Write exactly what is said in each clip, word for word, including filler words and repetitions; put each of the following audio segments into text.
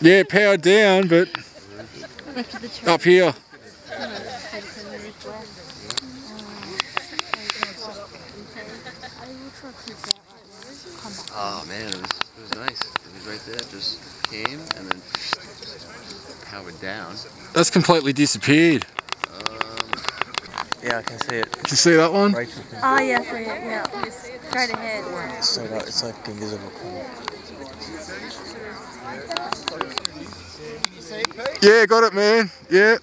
Yeah, powered down, but up here. Oh man, it was, it was nice. It was right there, just came and then powered down. That's completely disappeared. Um, yeah, I can see it. Can you see that one? Oh yeah, I see it, yeah. It's straight ahead. It's like, it's like invisible. Yeah, got it, man. Yeah.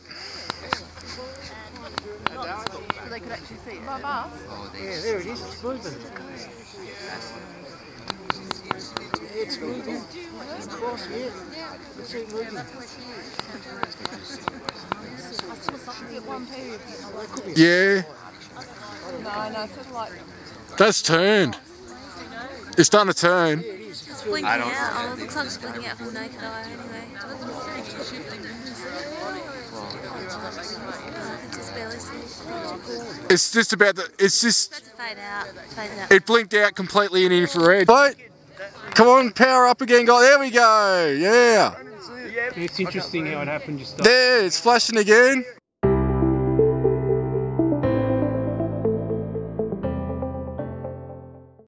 So they could actually see it. Oh, they Yeah, there it is. It's moving. It's moving. It's across here. It's it moving. Yeah. No, no, it's sort of like... That's turned. It's starting to turn. It's blinking out. Oh, it looks like it's blinking out full naked eye anyway. It's just about the, it's just, That's a fade out. Fade out. it blinked out completely in infrared. Right? Come on, power up again, guys. There we go. Yeah. It's interesting how it happened just There, it's flashing again.